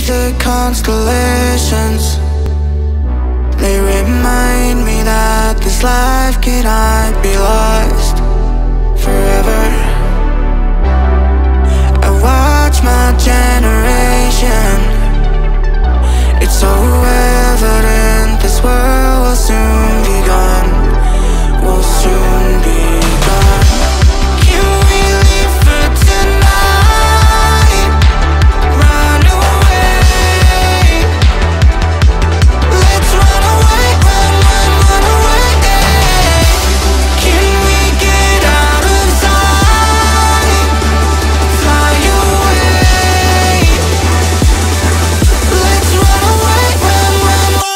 the constellations. They remind me that this life cannot be lost forever. I watch my generation. It's so evident this world will soon be gone. Will soon be gone. Can we leave for tonight? Run away. Let's run away, run away. Can we get out of sight? Fly away. Let's run away, run away.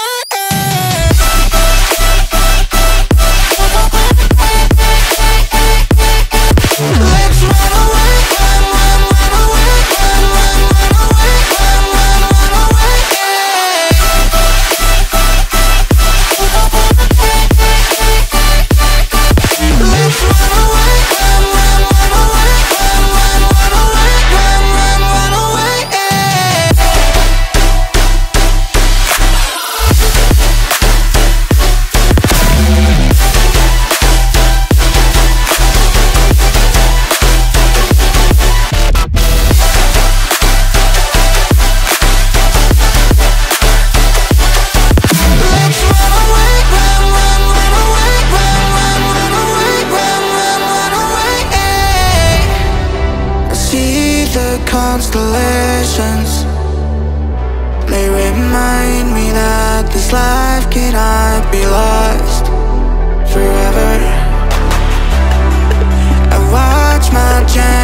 Let's run away, run away, run away, run away. Let's run away, run away, run away. Let's run away, run away, run away. I see the constellations. They remind me that this life cannot be lost forever. I watch my